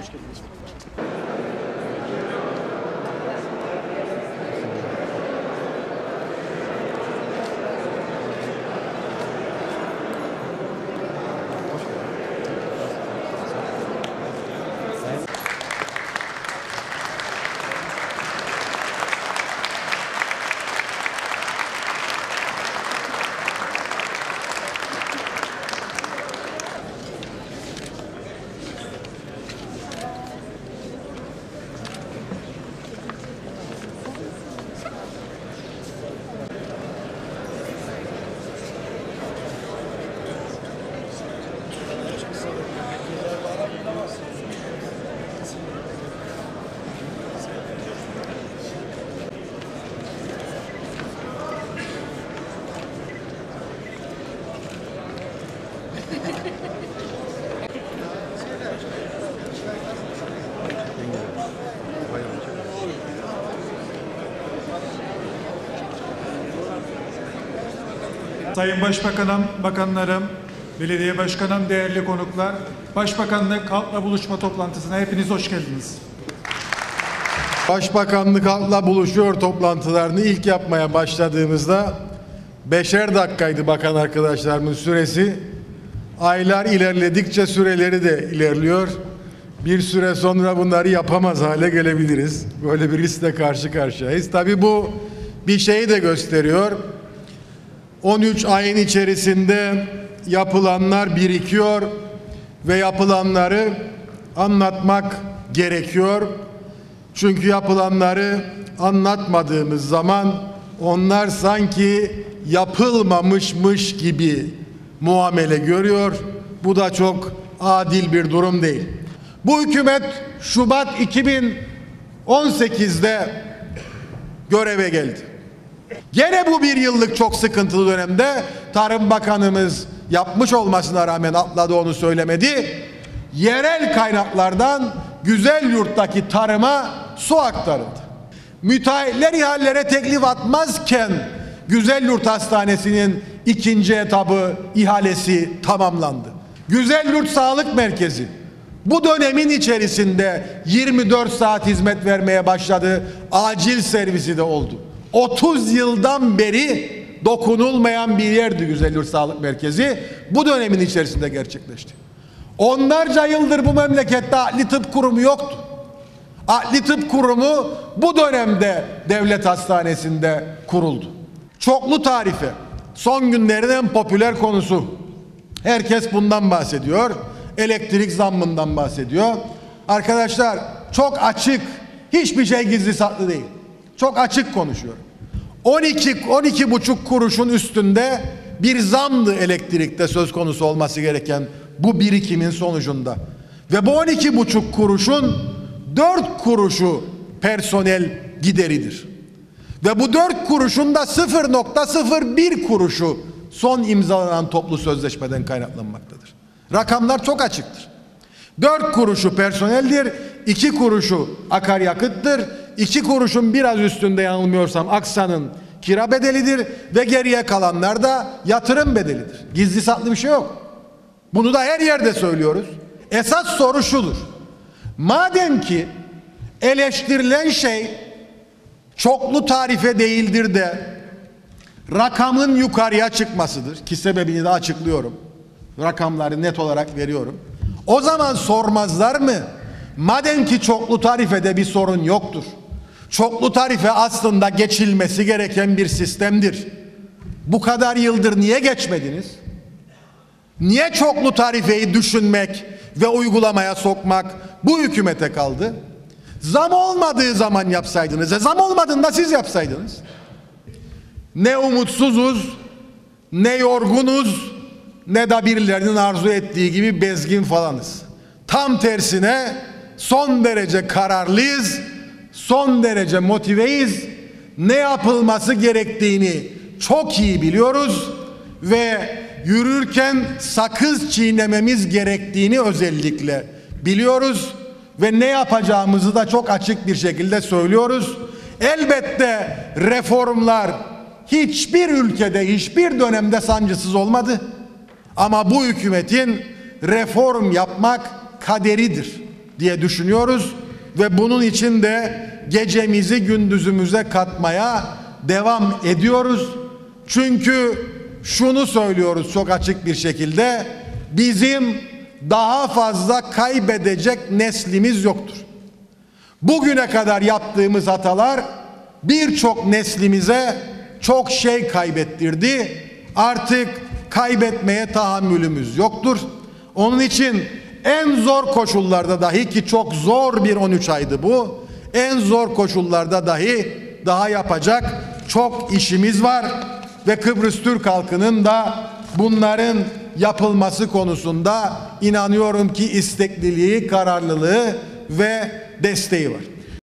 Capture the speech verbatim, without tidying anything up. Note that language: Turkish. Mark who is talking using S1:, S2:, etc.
S1: geldiniz.
S2: Sayın Başbakanım, bakanlarım, belediye başkanım, değerli konuklar, Başbakanlık halkla buluşma toplantısına hepiniz hoş geldiniz.
S3: Başbakanlık halkla buluşuyor toplantılarını ilk yapmaya başladığımızda beşer dakikaydı bakan arkadaşlarımın süresi. Aylar ilerledikçe süreleri de ilerliyor. Bir süre sonra bunları yapamaz hale gelebiliriz. Böyle bir riskle karşı karşıyayız. Tabii bu bir şeyi de gösteriyor. on üç ayın içerisinde yapılanlar birikiyor ve yapılanları anlatmak gerekiyor. Çünkü yapılanları anlatmadığımız zaman onlar sanki yapılmamışmış gibi muamele görüyor. Bu da çok adil bir durum değil. Bu hükümet Şubat iki bin on sekiz'de göreve geldi. Gene bu bir yıllık çok sıkıntılı dönemde Tarım Bakanımız yapmış olmasına rağmen atladı, onu söylemedi. Yerel kaynaklardan Güzelyurt'taki tarıma su aktarıldı. Müteahhitler ihalelere teklif atmazken Güzelyurt Hastanesi'nin ikinci etabı ihalesi tamamlandı. Güzelyurt Sağlık Merkezi bu dönemin içerisinde yirmi dört saat hizmet vermeye başladı. Acil servisi de oldu. otuz yıldan beri dokunulmayan bir yerdi Güzelyurt Sağlık Merkezi. Bu dönemin içerisinde gerçekleşti. Onlarca yıldır bu memlekette adli tıp kurumu yoktu. Adli tıp kurumu bu dönemde devlet hastanesinde kuruldu. Çoklu tarife son günlerin en popüler konusu. Herkes bundan bahsediyor. Elektrik zammından bahsediyor. Arkadaşlar çok açık, hiçbir şey gizli saklı değil. Çok açık konuşuyorum. on iki on iki buçuk kuruşun üstünde bir zamdı elektrikte söz konusu olması gereken bu birikimin sonucunda. Ve bu on iki buçuk kuruşun dört kuruşu personel gideridir. Ve bu dört kuruşun da sıfır nokta sıfır bir kuruşu son imzalanan toplu sözleşmeden kaynaklanmaktadır. Rakamlar çok açıktır. dört kuruşu personeldir, iki kuruşu akaryakıttır, iki kuruşun biraz üstünde yanılmıyorsam Aksa'nın kira bedelidir ve geriye kalanlar da yatırım bedelidir. Gizli saklı bir şey yok. Bunu da her yerde söylüyoruz. Esas soru şudur. Madem ki eleştirilen şey çoklu tarife değildir de rakamın yukarıya çıkmasıdır ki sebebini de açıklıyorum. Rakamları net olarak veriyorum. O zaman sormazlar mı? Madem ki çoklu tarifede bir sorun yoktur. Çoklu tarife aslında geçilmesi gereken bir sistemdir. Bu kadar yıldır niye geçmediniz? Niye çoklu tarifeyi düşünmek ve uygulamaya sokmak bu hükümete kaldı? Zam olmadığı zaman yapsaydınız. E zam olmadığında siz yapsaydınız. Ne umutsuzuz, ne yorgunuz, ne de birilerinin arzu ettiği gibi bezgin falanız. Tam tersine son derece kararlıyız, son derece motiveyiz. Ne yapılması gerektiğini çok iyi biliyoruz ve yürürken sakız çiğnememiz gerektiğini özellikle biliyoruz ve ne yapacağımızı da çok açık bir şekilde söylüyoruz. Elbette reformlar hiçbir ülkede, hiçbir dönemde sancısız olmadı. Ama bu hükümetin reform yapmak kaderidir. diye düşünüyoruz ve bunun için de gecemizi gündüzümüze katmaya devam ediyoruz. Çünkü şunu söylüyoruz çok açık bir şekilde: bizim daha fazla kaybedecek neslimiz yoktur. Bugüne kadar yaptığımız hatalar birçok neslimize çok şey kaybettirdi. Artık kaybetmeye tahammülümüz yoktur. Onun için en zor koşullarda dahi, ki çok zor bir on üç aydı bu, en zor koşullarda dahi daha yapacak çok işimiz var ve Kıbrıs Türk halkının da bunların yapılması konusunda inanıyorum ki istekliliği, kararlılığı ve desteği var.